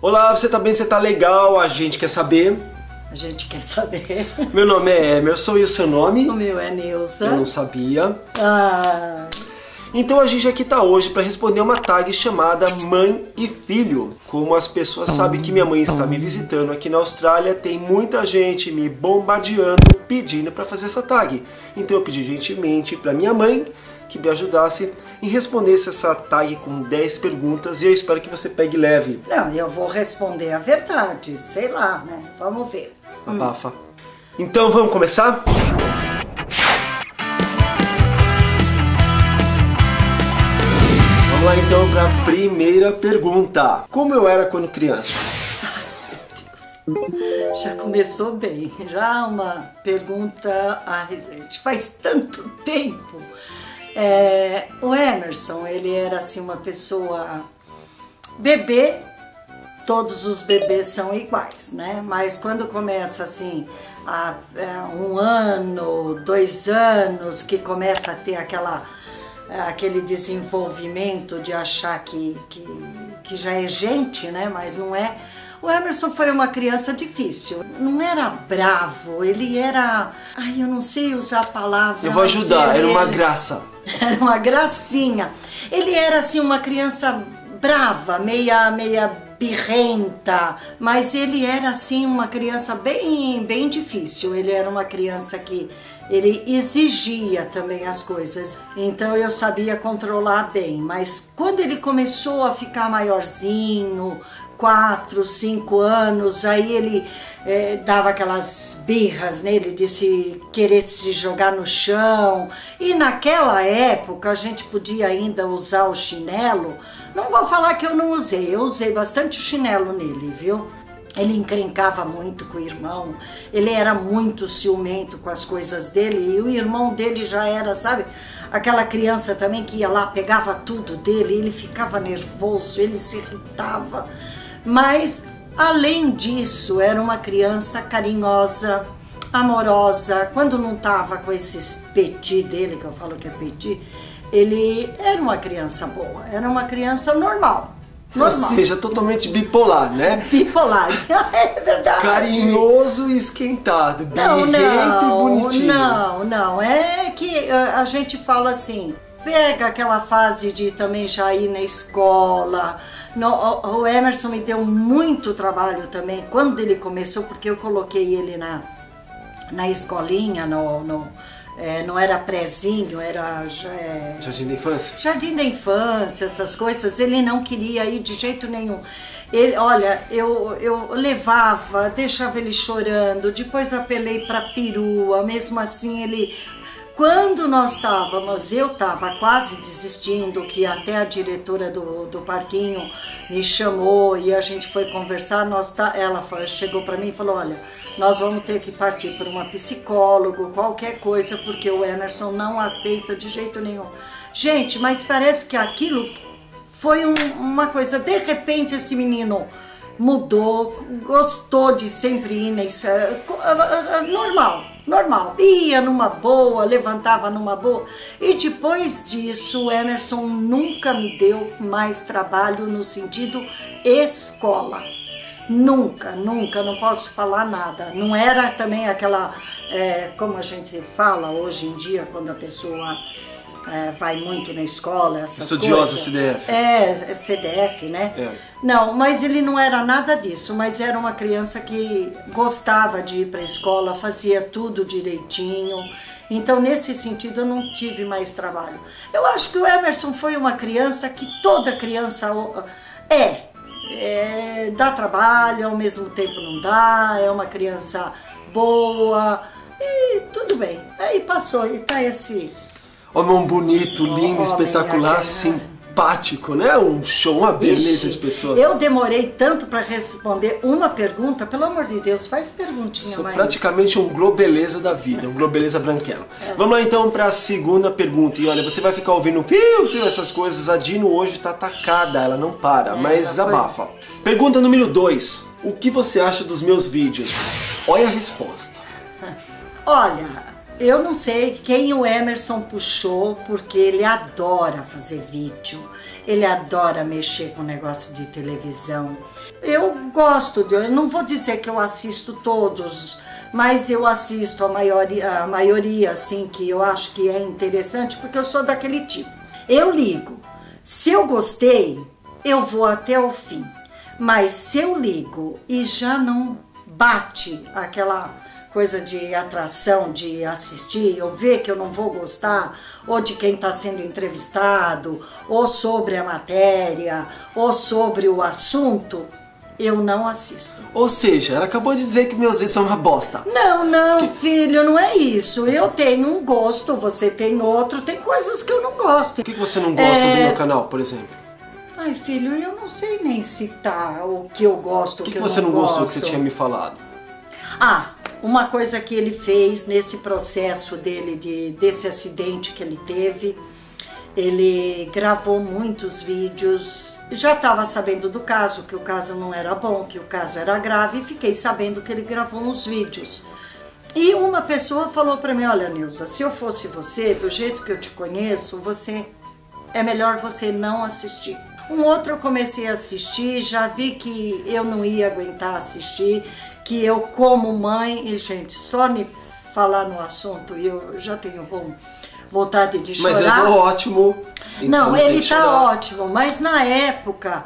Olá, você tá bem? Você tá legal? A gente quer saber. A gente quer saber. Meu nome é Emerson e o seu nome? O meu é Neuza. Eu não sabia. Ah. Então a gente aqui tá hoje para responder uma tag chamada Mãe e Filho. Como as pessoas sabem que minha mãe está me visitando aqui na Austrália, tem muita gente me bombardeando, pedindo para fazer essa tag. Então eu pedi gentilmente para minha mãe que me ajudasse em responder essa tag com 10 perguntas e eu espero que você pegue leve. Não, eu vou responder a verdade, sei lá, né? Vamos ver. Abafa. Então vamos começar? Vamos lá então para a primeira pergunta. Como eu era quando criança? Ai, meu Deus. Já começou bem. Já uma pergunta... Ai, gente, faz tanto tempo. O Emerson, ele era assim uma pessoa... Bebê, todos os bebês são iguais, né? Mas quando começa assim, 1 ano, 2 anos, que começa a ter aquele desenvolvimento de achar que já é gente, né? Mas não é. O Emerson foi uma criança difícil. Não era bravo, ele era... Ai, eu não sei usar a palavra. Eu vou ajudar, era uma graça. Era uma gracinha. Ele era assim uma criança brava, meia birrenta, mas ele era assim uma criança bem difícil. Ele era uma criança que ele exigia também as coisas, então eu sabia controlar bem, mas quando ele começou a ficar maiorzinho, 4, 5 anos, aí ele dava aquelas birras nele de querer se jogar no chão, e naquela época a gente podia ainda usar o chinelo. Não vou falar que eu não usei, eu usei bastante o chinelo nele, viu? Ele encrencava muito com o irmão, ele era muito ciumento com as coisas dele, e o irmão dele já era, sabe, aquela criança também que ia lá, pegava tudo dele, ele ficava nervoso, ele se irritava. Mas, além disso, era uma criança carinhosa, amorosa. Quando não estava com esses petit dele, que eu falo que é petit, ele era uma criança boa, era uma criança normal. Ou seja, totalmente bipolar, né? Bipolar, é verdade. Carinhoso e esquentado, birrento e bonitinho. Não, é que a gente fala assim, pega aquela fase de também já ir na escola. O Emerson me deu muito trabalho também quando ele começou, porque eu coloquei ele na escolinha, não era prézinho, era... Jardim da infância? Jardim da infância, essas coisas, ele não queria ir de jeito nenhum. Ele, olha, eu levava, deixava ele chorando, depois apelei para perua, mesmo assim ele... Quando eu estava quase desistindo, que até a diretora do parquinho me chamou e a gente foi conversar, ela chegou para mim e falou, olha, nós vamos ter que partir para uma psicóloga, qualquer coisa, porque o Emerson não aceita de jeito nenhum. Gente, mas parece que aquilo foi uma coisa, de repente esse menino mudou, gostou de sempre ir nisso, normal, ia numa boa, levantava numa boa, e depois disso o Emerson nunca me deu mais trabalho no sentido escola, nunca, não posso falar nada, não era também aquela, como a gente fala hoje em dia, quando a pessoa vai muito na escola, essas estudiosa, coisas. CDF. CDF, né? É. Não, mas ele não era nada disso, mas era uma criança que gostava de ir para a escola, fazia tudo direitinho. Então, nesse sentido, eu não tive mais trabalho. Eu acho que o Emerson foi uma criança que toda criança dá trabalho, ao mesmo tempo não dá, é uma criança boa, e tudo bem. Aí passou, e tá esse... Homem bonito, lindo, espetacular, simpático, né? Um show, uma beleza de pessoa. Eu demorei tanto para responder uma pergunta, pelo amor de Deus, faz perguntinha Sou mais. praticamente um globeleza da vida, um globeleza branquelo. Vamos lá então para a segunda pergunta. E olha, você vai ficar ouvindo fio, essas coisas. A Dino hoje tá atacada, ela não para, mas abafa. Pergunta número 2. O que você acha dos meus vídeos? Olha a resposta. Olha... Eu não sei quem o Emerson puxou, porque ele adora fazer vídeo. Ele adora mexer com negócio de televisão. Eu gosto eu não vou dizer que eu assisto todos, mas eu assisto a maioria assim, que eu acho que é interessante, porque eu sou daquele tipo. Eu ligo. Se eu gostei, eu vou até o fim. Mas se eu ligo e já não bate aquela coisa de atração, de assistir, eu ver que eu não vou gostar, ou de quem está sendo entrevistado, ou sobre a matéria, ou sobre o assunto, eu não assisto. Ou seja, ela acabou de dizer que meus vídeos são uma bosta. Não, filho, não é isso. Eu tenho um gosto, você tem outro, tem coisas que eu não gosto. O que você não gosta do meu canal, por exemplo? Ai, filho, eu não sei nem citar o que eu gosto, o que eu não gosto. O que você não gostou que você tinha me falado? Uma coisa que ele fez nesse processo dele, desse acidente que ele teve, ele gravou muitos vídeos. Já estava sabendo do caso, que o caso não era bom, que o caso era grave, e fiquei sabendo que ele gravou uns vídeos. E uma pessoa falou para mim, olha, Nilza, se eu fosse você, do jeito que eu te conheço, é melhor você não assistir. Um outro eu comecei a assistir, já vi que eu não ia aguentar assistir, que eu como mãe, e gente, só me falar no assunto e eu já tenho vontade de chorar. Mas é ótimo. Então não, ele tá ótimo, mas na época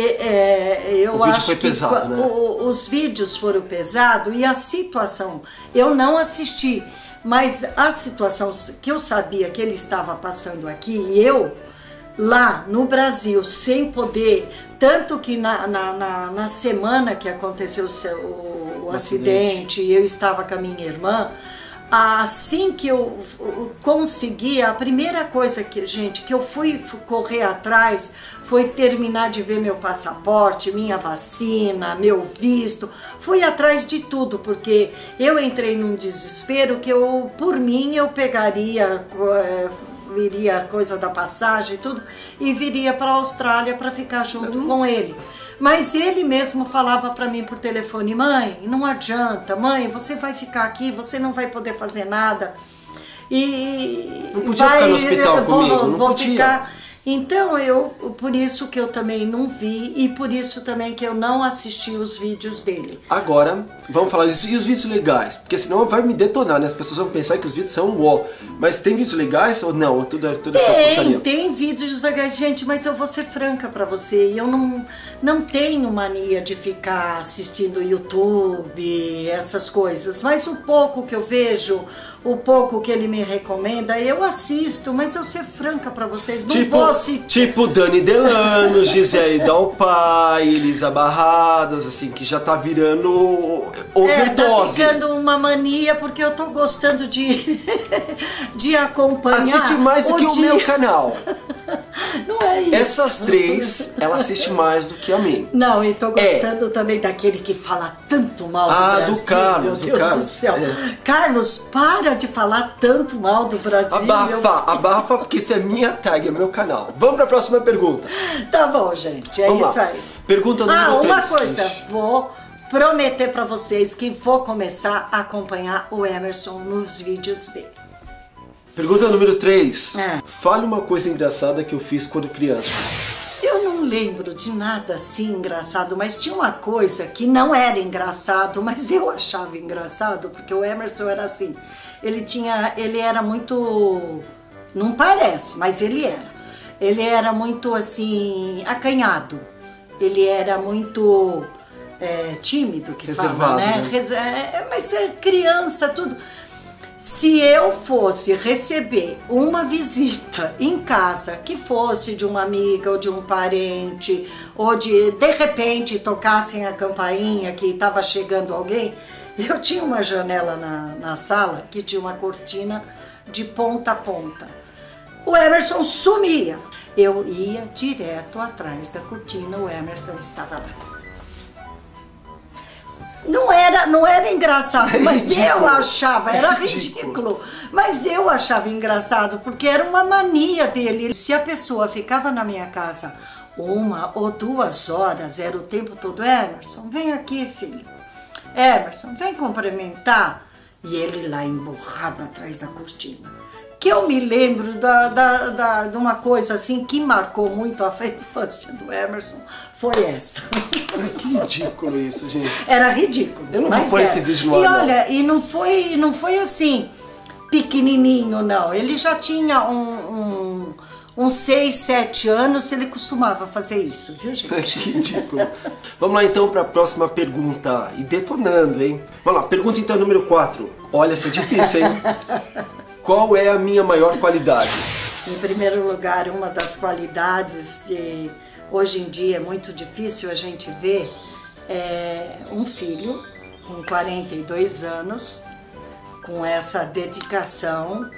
eu acho foi pesado, que né? Os vídeos foram pesados e a situação, eu não assisti, mas a situação que eu sabia que ele estava passando aqui e eu lá no Brasil, sem poder, tanto que na semana que aconteceu o acidente, eu estava com a minha irmã, assim que eu consegui, a primeira coisa que eu fui correr atrás foi terminar de ver meu passaporte, minha vacina, meu visto, fui atrás de tudo, porque eu entrei num desespero que por mim, eu pegaria... viria coisa da passagem e tudo, e viria para a Austrália para ficar junto com ele. Mas ele mesmo falava para mim por telefone, mãe, não adianta, mãe, você vai ficar aqui, você não vai poder fazer nada. E não podia ficar no hospital comigo, não podia. Ficar... Então, por isso que eu também não vi e por isso também que eu não assisti os vídeos dele. Agora, vamos falar disso. E os vídeos legais? Porque senão vai me detonar, né? As pessoas vão pensar que os vídeos são uó. Mas tem vídeos legais ou não? Tudo essa porcaria? Tem vídeos legais, gente, mas eu vou ser franca pra você. Eu não tenho mania de ficar assistindo YouTube, essas coisas. Mas o pouco que eu vejo, o pouco que ele me recomenda, eu assisto. Mas eu ser franca pra vocês, não vou assistir. Tipo Dani Delano, Gisele Dalpai, Elisa Barradas, assim, que já tá virando overdose. Tá ficando uma mania, porque eu tô gostando de acompanhar. Assiste mais do que o meu canal. Não é isso. Essas três, ela assiste mais do que a mim. Não, e tô gostando também daquele que fala tanto mal do Brasil. Do Carlos, meu Deus do céu. Carlos, para de falar tanto mal do Brasil. Abafa, porque isso é minha tag, é meu canal. Vamos pra próxima pergunta. Tá bom, gente, Vamos isso lá. aí. Pergunta número 3. Uma coisa, vou prometer pra vocês que vou começar a acompanhar o Emerson nos vídeos dele. Pergunta número 3. Fale uma coisa engraçada que eu fiz quando criança. Eu não lembro de nada assim engraçado, mas tinha uma coisa que não era engraçado, mas eu achava engraçado, porque o Emerson era assim. Ele era muito... Não parece, mas ele era. Ele era muito assim, acanhado. Ele era muito tímido, que reservado, fala, né? Mas é criança, tudo. Se eu fosse receber uma visita em casa, que fosse de uma amiga ou de um parente, ou de repente tocassem a campainha que estava chegando alguém, eu tinha uma janela na sala que tinha uma cortina de ponta a ponta. O Emerson sumia. Eu ia direto atrás da cortina, o Emerson estava lá. Não era engraçado, mas eu achava, era ridículo, mas eu achava engraçado, porque era uma mania dele. Se a pessoa ficava na minha casa 1 ou 2 horas, era o tempo todo, Emerson, vem aqui, filho. Emerson, vem cumprimentar. E ele lá emburrado atrás da cortina. que eu me lembro de uma coisa assim que marcou muito a infância do Emerson, foi essa. Que ridículo isso, gente. Era ridículo. Eu não vou pôr esse vídeo no ar. E olha, olha, e não foi assim, pequenininho, não. Ele já tinha uns 6, 7 anos, ele costumava fazer isso, viu, gente? Que ridículo. Vamos lá então para a próxima pergunta. E detonando, hein? Vamos lá, pergunta então número 4. Olha, essa é difícil, hein? Qual é a minha maior qualidade? Em primeiro lugar, uma das qualidades de hoje em dia é muito difícil a gente ver um filho com 42 anos, com essa dedicação,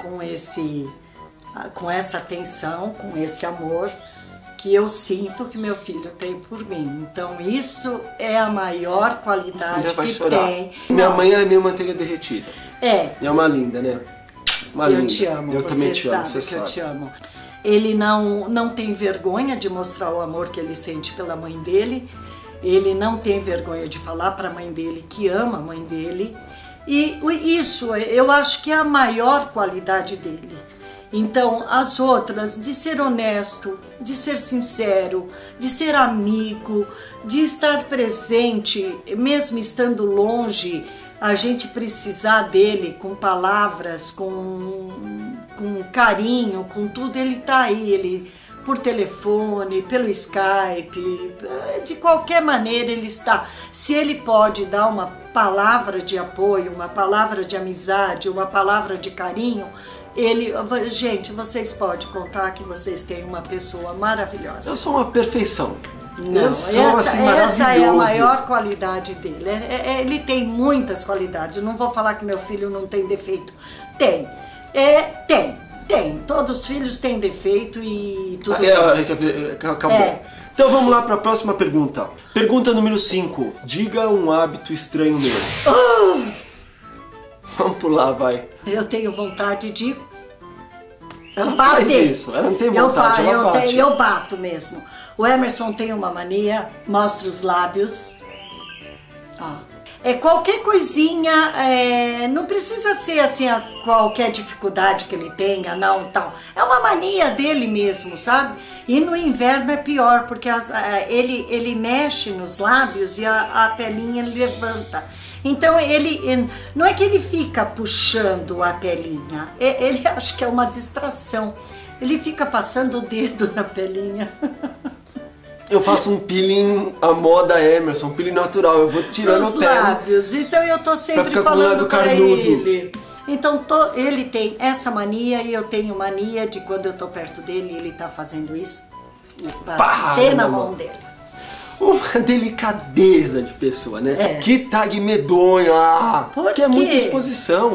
com essa atenção, com esse amor que eu sinto que meu filho tem por mim. Então isso é a maior qualidade que tem. Minha mãe é minha manteiga derretida. É uma linda, né? Eu te amo, eu também te amo, você sabe que eu te amo. Ele não tem vergonha de mostrar o amor que ele sente pela mãe dele. Ele não tem vergonha de falar para a mãe dele que ama a mãe dele. E isso eu acho que é a maior qualidade dele. Então, as outras, de ser honesto, de ser sincero, de ser amigo, de estar presente, mesmo estando longe, a gente precisar dele com palavras, com carinho, com tudo, ele tá aí, ele por telefone, pelo Skype, de qualquer maneira ele está. Se ele pode dar uma palavra de apoio, uma palavra de amizade, uma palavra de carinho, gente, vocês podem contar que vocês têm uma pessoa maravilhosa. Eu sou uma perfeição. Não, essa é a maior qualidade dele. Ele tem muitas qualidades. Não vou falar que meu filho não tem defeito. Tem. Tem. Todos os filhos têm defeito e tudo. Acabou. Então vamos lá para a próxima pergunta. Pergunta número 5. Diga um hábito estranho meu. Vamos pular, vai. Eu tenho vontade de ela bater. Faz isso, ela não tem vontade, ela bate. Eu bato mesmo. O Emerson tem uma mania, mostra os lábios. Qualquer coisinha, não precisa ser assim qualquer dificuldade que ele tenha, não, tal. É uma mania dele mesmo, sabe? E no inverno é pior, porque ele mexe nos lábios e a pelinha levanta. Então não é que ele fica puxando a pelinha, ele acha que é uma distração. Ele fica passando o dedo na pelinha. Eu faço um peeling à moda Emerson, um peeling natural, eu vou tirando os lábios, então eu tô sempre falando para ele. Então ele tem essa mania e eu tenho mania de quando eu tô perto dele, ele tá fazendo isso, bater na mão dele. Uma delicadeza de pessoa, né? Que tag medonha! Porque é muita exposição,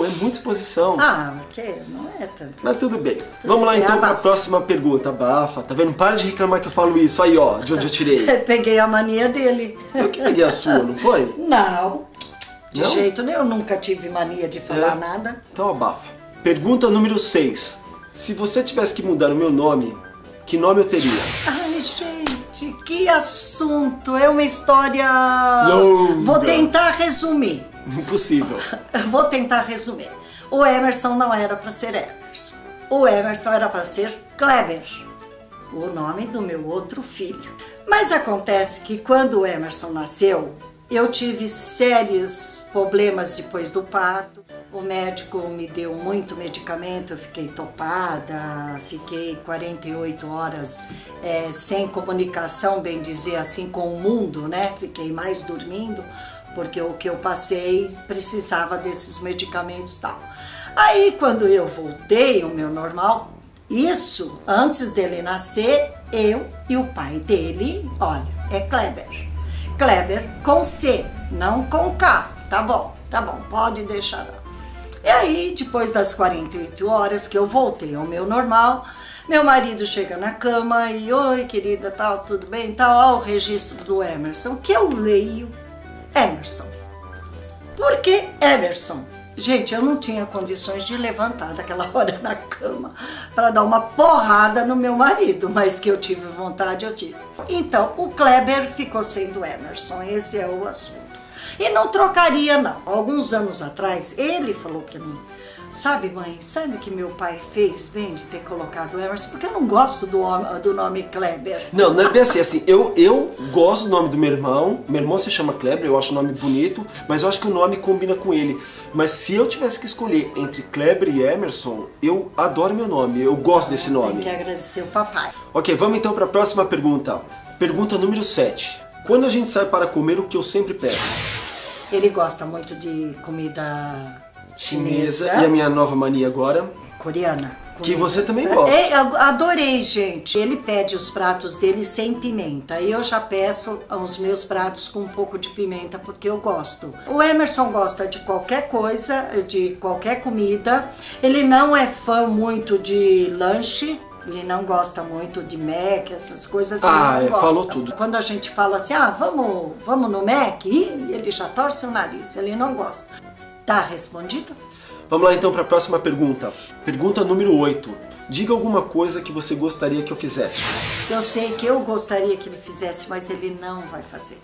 não é tanto. Mas tudo bem. Vamos lá então para a próxima pergunta. Abafa, tá vendo? Para de reclamar que eu falo isso. Aí, ó, de onde eu tirei. Peguei a mania dele. Eu que peguei a sua, não foi? Não, de jeito nenhum. Eu nunca tive mania de falar nada. Então abafa. Pergunta número 6. Se você tivesse que mudar o meu nome, que nome eu teria? Ai, gente, que assunto! É uma história... longa. Vou tentar resumir. Impossível. Vou tentar resumir. O Emerson não era para ser Emerson. O Emerson era para ser Kleber, o nome do meu outro filho. Mas acontece que quando o Emerson nasceu, eu tive sérios problemas depois do parto. O médico me deu muito medicamento, eu fiquei topada, fiquei 48 horas sem comunicação, bem dizer assim, com o mundo, né? Fiquei mais dormindo, porque o que eu passei precisava desses medicamentos e tal. Aí quando eu voltei ao meu normal, isso antes dele nascer, eu e o pai dele, olha, é Kleber. Kleber com C, não com K, tá bom, pode deixar. E aí, depois das 48 horas que eu voltei ao meu normal, meu marido chega na cama e, oi querida, tal, tudo bem, tal, ó o registro do Emerson, que eu leio Emerson. Por que Emerson? Gente, eu não tinha condições de levantar daquela hora na cama para dar uma porrada no meu marido, mas que eu tive vontade, eu tive. Então, o Kleber ficou sendo Emerson, esse é o assunto. E não trocaria, não. Alguns anos atrás, ele falou para mim, Sabe, mãe, sabe o que meu pai fez bem de ter colocado o Emerson? Porque eu não gosto do nome Kleber. Não, não é bem assim, eu gosto do nome do meu irmão se chama Kleber, eu acho o nome bonito, mas eu acho que o nome combina com ele. Mas se eu tivesse que escolher entre Kleber e Emerson, eu adoro meu nome, eu gosto desse nome. Tem que agradecer o papai. Ok, vamos então para a próxima pergunta. Pergunta número 7. Quando a gente sai para comer, o que eu sempre peço? Ele gosta muito de comida Chinesa. E a minha nova mania agora? Coreana. Que você também gosta. Adorei, gente. Ele pede os pratos dele sem pimenta. Eu já peço os meus pratos com um pouco de pimenta, porque eu gosto. O Emerson gosta de qualquer coisa, de qualquer comida. Ele não é fã muito de lanche. Ele não gosta muito de Mac, essas coisas. Ele não gosta. Falou tudo. Quando a gente fala assim, vamos no Mac, ele já torce o nariz. Ele não gosta. Tá respondido? Vamos lá então para a próxima pergunta. Pergunta número 8. Diga alguma coisa que você gostaria que eu fizesse. Eu sei que eu gostaria que ele fizesse, mas ele não vai fazer.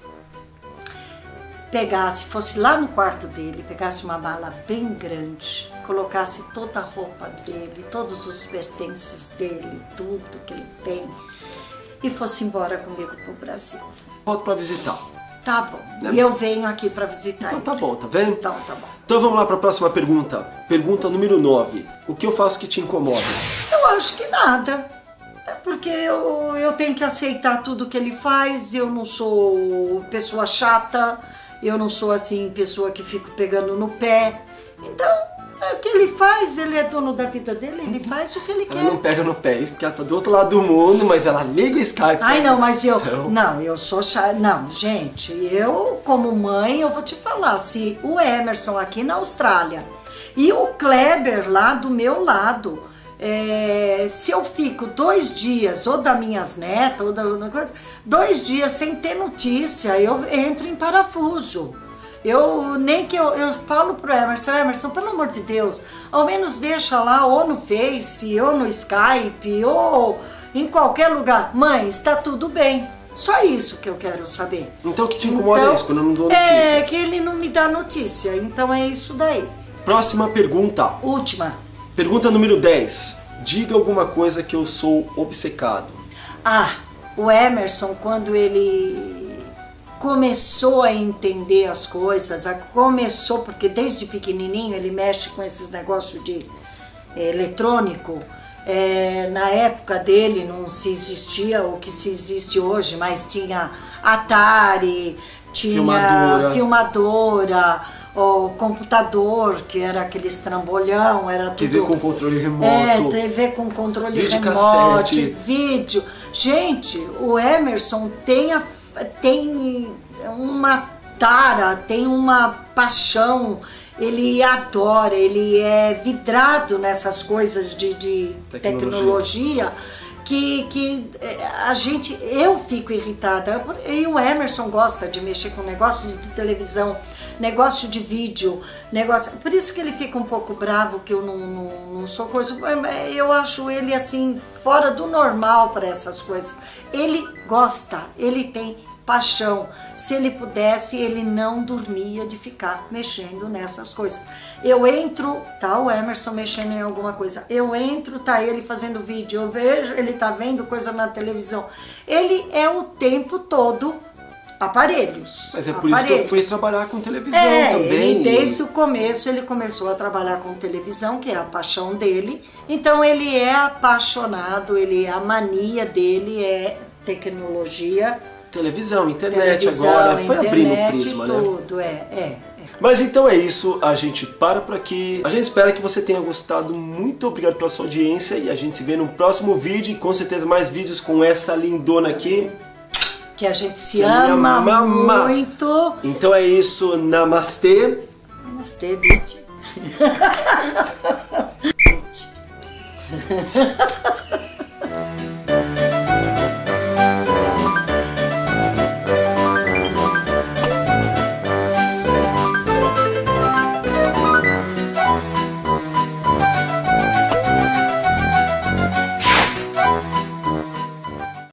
Fosse lá no quarto dele, pegasse uma mala bem grande, colocasse toda a roupa dele, todos os pertences dele, tudo que ele tem, e fosse embora comigo pro Brasil. Volto para visitar. Tá bom. Né? E eu venho aqui para visitar. Então tá bom, tá vendo? Então tá bom. Então vamos lá para a próxima pergunta. Pergunta número 9. O que eu faço que te incomoda? Eu acho que nada. É porque eu tenho que aceitar tudo que ele faz. Eu não sou pessoa chata. Eu não sou assim, pessoa que fico pegando no pé. Então, o que ele faz, ele é dono da vida dele, ele faz o que ele quer. Ela não pega no pé, isso porque ela tá do outro lado do mundo, mas ela liga o Skype. Ai, não, mas eu sou chata. Não, gente, eu como mãe, eu vou te falar, se o Emerson aqui na Austrália e o Kleber lá do meu lado, se eu fico 2 dias, ou das minhas netas, ou da coisa, 2 dias sem ter notícia, eu entro em parafuso. Eu falo pro Emerson, pelo amor de Deus, ao menos deixa lá ou no Face, ou no Skype, ou em qualquer lugar. Mãe, está tudo bem. Só isso que eu quero saber. Então o que te incomoda é isso, quando eu não dou notícia? É que ele não me dá notícia, então é isso daí. Próxima pergunta. Última. Pergunta número 10. Diga alguma coisa que eu sou obcecado. O Emerson, quando ele começou a entender as coisas, porque desde pequenininho ele mexe com esses negócios de eletrônico. Na época dele não se existia o que se existe hoje, mas tinha Atari, tinha filmadora, o computador, que era aqueles trambolhão, era tudo... TV com controle remoto. TV com controle remoto, cassete. Vídeo. Gente, o Emerson tem uma tara, tem uma paixão, ele adora, ele é vidrado nessas coisas de tecnologia que eu fico irritada. E o Emerson gosta de mexer com negócio de televisão, negócio de vídeo, por isso que ele fica um pouco bravo, que eu não sou coisa. Eu acho ele assim fora do normal para essas coisas. Ele gosta, ele tem paixão. Se ele pudesse, ele não dormia de ficar mexendo nessas coisas. Eu entro, tá o Emerson mexendo em alguma coisa. Eu entro, tá ele fazendo vídeo. Eu vejo, ele tá vendo coisa na televisão. Ele é o tempo todo aparelhos. Mas é por isso que eu fui trabalhar com televisão também. Ele, desde o começo ele começou a trabalhar com televisão, que é a paixão dele. Então ele é apaixonado, a mania dele é tecnologia. Televisão, internet agora, foi abrindo o prisma, tudo, né? Mas então é isso, a gente para por aqui. A gente espera que você tenha gostado. Muito obrigado pela sua audiência e a gente se vê no próximo vídeo e com certeza mais vídeos com essa lindona aqui. Que a gente se ama muito. Então é isso, namastê. Namastê, bitch.